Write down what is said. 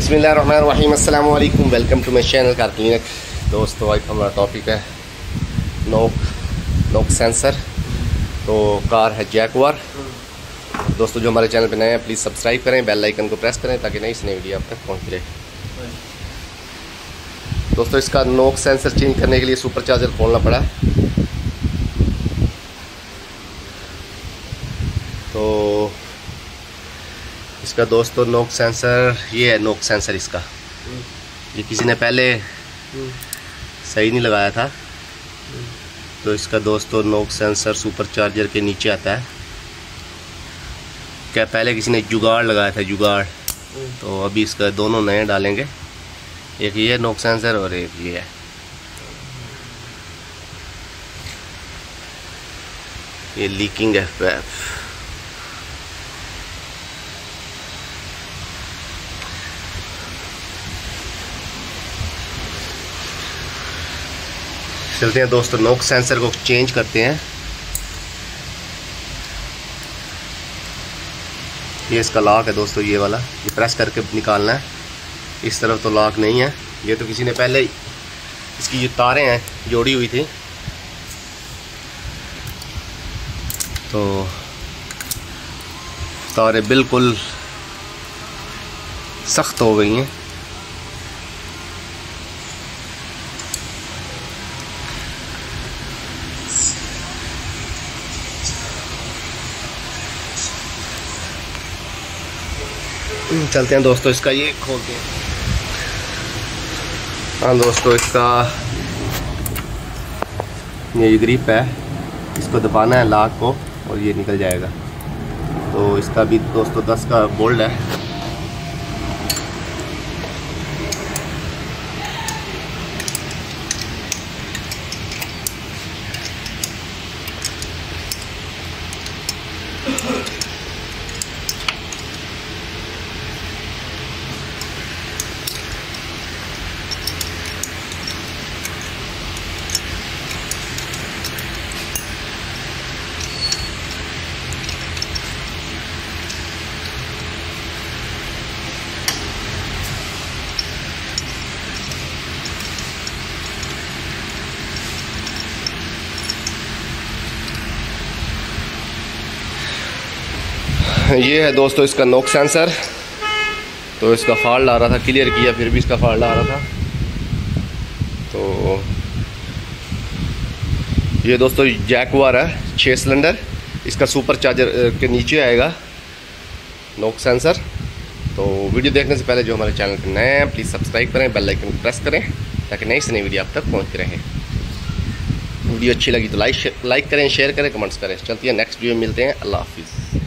बिस्मिल्लाहिर्रहमानिर्रहीम, अस्सलाम वालेकुम, welcome to my channel car clinic. दोस्तों आज हमारा टॉपिक है नॉक सेंसर। तो कार है जैगवार। दोस्तों जो हमारे चैनल पे नए हैं प्लीज़ सब्सक्राइब करें, बेल आइकन को प्रेस करें ताकि नई से नई वीडियो आप तक पहुँच रहे। दोस्तों इसका नॉक सेंसर चेंज करने के लिए सुपर चार्जर खोलना पड़ा। तो इसका दोस्तों नॉक सेंसर, ये है नॉक सेंसर इसका। ये किसी ने पहले सही नहीं लगाया था। तो इसका दोस्तों नॉक सेंसर सुपर चार्जर के नीचे आता है। क्या पहले किसी ने जुगाड़ लगाया था, जुगाड़। तो अभी इसका दोनों नए डालेंगे, एक ये नॉक सेंसर और एक ये है। ये लीकिंग है पैप। चलते हैं दोस्तों, नॉक सेंसर को चेंज करते हैं। ये इसका लॉक है दोस्तों, ये वाला, ये प्रेस करके निकालना है। इस तरफ तो लॉक नहीं है, ये तो किसी ने पहले इसकी जो तारें हैं जोड़ी हुई थी तो तारें बिल्कुल सख्त हो गई हैं। चलते हैं दोस्तों, इसका ये खोलते हैं। हाँ दोस्तों, इसका ये ग्रिप है, इसको दबाना है लॉक को और ये निकल जाएगा। तो इसका भी दोस्तों 10 का बोल्ट है। ये है दोस्तों इसका नॉक सेंसर। तो इसका फॉल्ट आ रहा था, क्लियर किया फिर भी इसका फॉल्ट आ रहा था। तो ये दोस्तों जैगवार है 6 सिलेंडर। इसका सुपर चार्जर के नीचे आएगा नॉक सेंसर। तो वीडियो देखने से पहले जो हमारे चैनल पर नए हैं प्लीज़ सब्सक्राइब करें, बेल आइकन प्रेस करें ताकि नई से नई वीडियो आप तक पहुँचती रहे। वीडियो अच्छी लगी तो लाइक करें, शेयर करें, कमेंट्स करें। चलती है नेक्स्ट वीडियो में मिलते हैं। अल्लाह हाफिज़।